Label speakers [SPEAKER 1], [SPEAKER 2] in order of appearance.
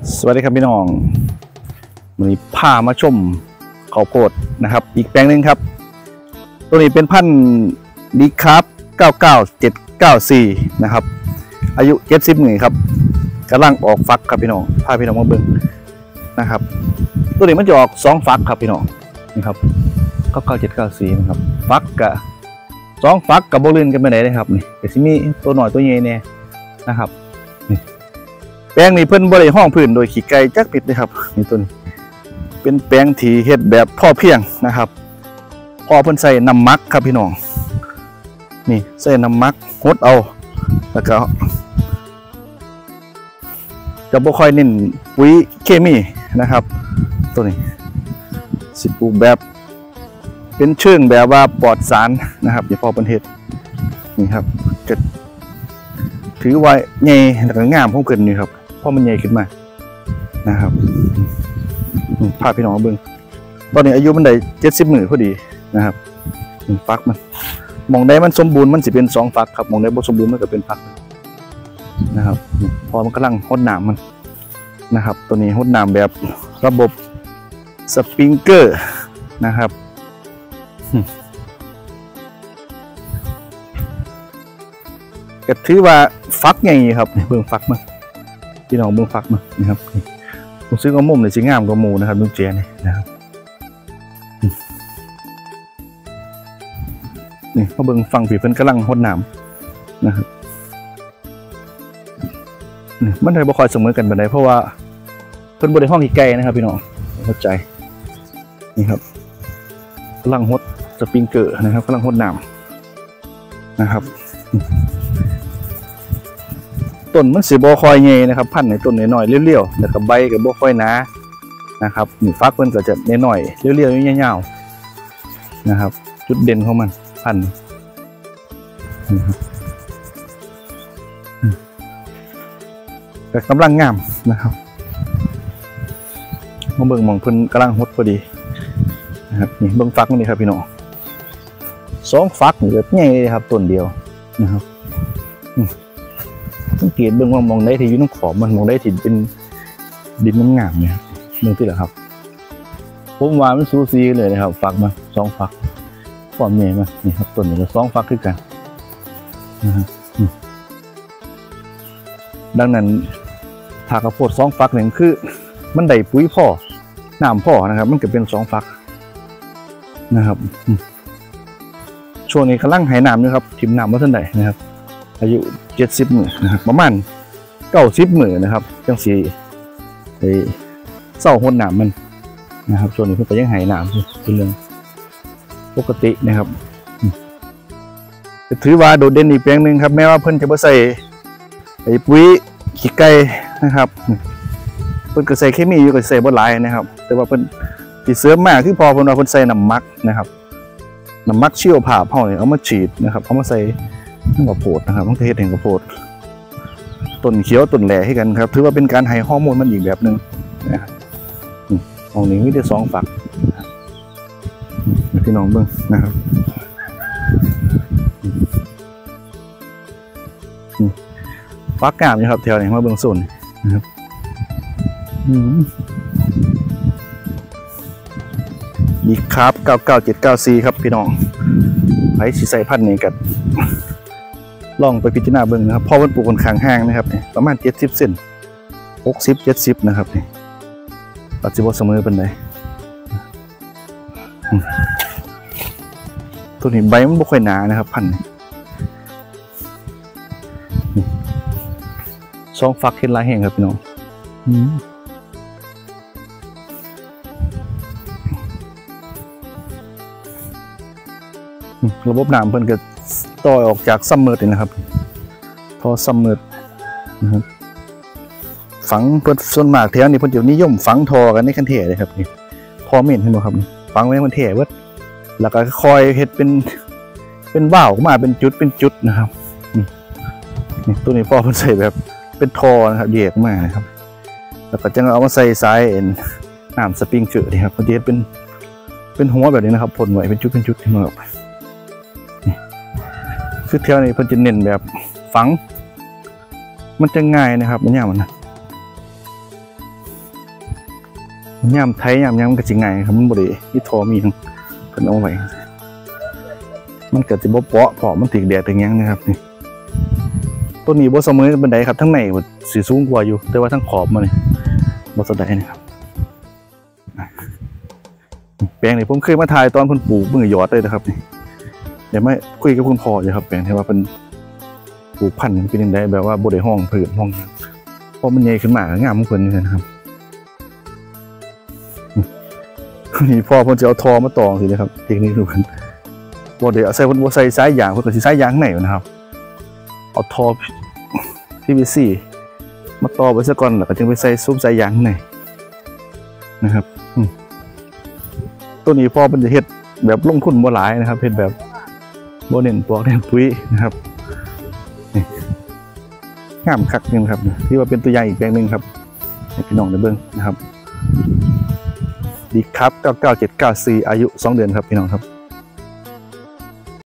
[SPEAKER 1] สวัสดีครับพี่น้องวันนี้พามาชมข้าวโพดนะครับอีกแปลงหนึ่งครับตัวนี้เป็นพันธุ์ดีครับ99794นะครับอายุ70มื้อครับกำลังออกฟักครับพี่น้องพาพี่น้องมาเบิ่งนะครับตัวนี้มันจะออก2ฟักครับพี่น้องนี่ครับ99794นะครับฟักกับ2ฟักกับโบลื่นกันไปไหนเลยครับนี่แต่ที่มีตัวหน่อยตัวใหญ่เนี่ยนะครับแปลงนี้เพิ่นบริห้องพื้นโดยขี้ไก่จักปิดเลยครับนี่ตัวนี้เป็นแปลงที่เฮ็ดแบบพ่อเพียงนะครับพ่อเพิ่นใส่น้ำมักครับพี่น้องนี่ใส่น้ำมักหดเอาแล้วก็จะบ่ค่อยเน้นปุ๋ยเคมีนะครับตัวนี้สิปลูกแบบเป็นเชิงแบบว่าปลอดสารนะครับอย่าพอเพิ่นเฮ็ดนี่ครับจะถือว่าใหญ่แล้วก็งามของเพิ่นนี่ครับพอมันใหญ่ขึ้นมานะครับพาพี่น้องมาเบิ่งตอนนี้อายุมันได้70มื้อพอดีนะครับฟักมันมองได้มันสมบูรณ์มันสิเป็น2ฟักครับมองได้บ่สมบูรณ์มันก็เป็นฟักนะครับพอมันกำลังรดน้ำมันนะครับตัวนี้รดน้ำแบบระบบสปริงเกอร์นะครับก็ถือว่าฟักใหญ่ครับเบิ่งฟักมันพี่น้องเบิ่งฟักมันนะครับผมซื้อเอามุมเลยสิงามกว่าหมูนะครับลุงเจนี่นะครับนี่เขาเบิ่งฟังผีเพิ่นกำลังรดน้ำนะครับนี่มันได้บ่ค่อยเสมอกันปานใดเพราะว่าเพิ่นบ่ได้ห้องขี้ไก่นะครับพี่น้องเข้าใจนี่ครับกำลังรดสปริงเกอร์นะครับกำลังรดน้ำนะครับต้นมันสีบ่ค่อยใหญ่นะครับพันธุ์ในต้นน้อยๆเลี้ยวๆแล้วก็ใบก็บ่ค่อยหนานะครับนี่ฟักเพิ่นก็จะน้อยๆเลี้ยวๆยาวๆนะครับจุดเด่นของมันพันธุ์แต่กำลังงามนะครับมาเบิ่งมองเพิ่นกำลังฮดพอดีนะครับนี่เบิ่งฟักนี่ครับพี่น้อง2ฟักนี่ก็ใหญ่เลยครับต้นเดียวนะครับสังเกตเบื้องว่ามองได้ที่อยู่ตรงขอบมันมองได้ที่เป็นดินน้ำงามเนี่ยเบื้องที่แหละครับผมว่ามันสูสีเลยนะครับฝักมา2ฝักความใหญ่มานี่ครับต้นนี้ก็2ฝักขึ้นกันนะครับดังนั้นถ้าข้าวโพด2ฝักหนึ่งคือมันได้ปุ๋ยพ่อน้ำพ่อนะครับมันก็เป็น2ฝักนะครับช่วงนี้กำลังหายน้ำอยู่ครับทิมน้ำมาเท่าไหร่นะครับอายุ70มื้อนะครับประมาณ90มื้อนะครับจังสีเศร้าหดน้ำมันนะครับส่วนนี้เพิ่นก็ยังหายน้ำเป็นเรื่องปกตินะครับถือว่าโดดเด่นอีกแปลงหนึ่งครับแม้ว่าเพิ่นจะบ่ใส่ปุ๋ยขี้ไก่นะครับเพิ่นก็ใส่เคมีอยู่ก็ใส่บ่หลายนะครับแต่ว่าเพิ่นที่เสริมมากคือพอเพิ่นว่าเพิ่นใส่น้ำมักนะครับน้ำมักชีวภาพเฮาเนี่ยเอามาฉีดนะครับเอามาใส่ข้าวโพดนะครับมันก็เฮ็ดให้ข้าวโพดต้นเขียวต้นแหล่ให้กันครับถือว่าเป็นการให้ฮอร์โมนมันอีกแบบหนึ่งนะครับตรงนี้มีแต่2ฝักพี่น้องเบิ่งนะครับฟักกามอยู่ครับแถวนี้มาเบิ่งโซนนะครับดีครับ99794ครับพี่น้องไผสิใส่พันธุ์นี้กันลองไปพิจารณาเบิ่งนะครับพอมันปลูกค่อนข้างห่างนะครับประมาณ70เซน60-70นะครับนี่ปัจจุบันเสมอเป็นไงตัวนี้ใบมันบ่ค่อยหนานะครับพันธุ์2ฝักเห็นลายแห้งครับพี่น้องระบบน้ำเพิ่นก็ต่อออกจากซัมเมอร์นี่นะครับพอซัมเมอร์นะครับฝังเพิ่นส่วนมากแถวนี้เพิ่นจะนิยมฝังทอกันในคันเทเลยครับนี่ทอเม่นเห็นบ่ครับฝังไว้ในคันเทเบิดแล้วก็คอยเฮ็ดเป็นว่าวมาเป็นจุดนะครับนี่ตัวนี้พ่อเพิ่นใส่แบบเป็นทอนะครับแยกมานะครับแล้วก็จังเอามาใส่สายน้ำสปริงเกอร์นี่ครับเพิ่นเฮ็ดเป็นหัวแบบนี้นะครับพ่นไว้เป็นจุดที่มันออกคือแถวนี้เพิ่นจะเน้นแบบฝังมันจะง่ายนะครับมันยากมันนะย่ำไทยย่ำยังมันก็จริงไงครับมันบริที่ทอมีทั้งเป็นเอาไว้มันเกิดจะบ่เปาะเพราะมันติดแดดอย่างเงี้ยนะครับนี่ต้นนี้บ่เสมอบันไดครับทั้งในสีสูงกว่าอยู่แต่ว่าทั้งขอบมันนี่บ่สดได้นะครับแปลงนี่ผมเคยมาถ่ายตอนเพิ่นปลูกเพิ่งหยอดเลยนะครับนี่เดี๋ยวมาคุยกับคุณพ่อเลยครับแปลงที่ว่าเป็นปลูกพันธุ์เป็นยังไงแบบว่าบ่ได้ห้องผืนห้องเพราะมันใหญ่ขึ้นมากงามของเพิ่นนี่นะครับนี่พ่อเพิ่นจะเอาทอมาตองสินะครับเทคนิคดูกันบ่ได้เอาใส่เพิ่นบ่ใส่สายยางเพิ่นก็สิสายยางข้างในนะครับเอาทอ PVC มาต่อไปซะก่อนแล้วก็จึงไปใส่ซุ้มสายยางข้างในนะครับตัวนี้พ่อมันจะเฮ็ดแบบลงทุนบ่หลายนะครับเฮ็ดแบบบ่เน้นปลอกเน้นปุ๋ยนะครับนี่งามคักนึงครับที่ว่าเป็นตัวอย่างอีกแปลงนึงครับให้พี่น้องได้เบิ่งนะครับดีครับ9979 4อายุ2 เดือนครับพี่น้องครับ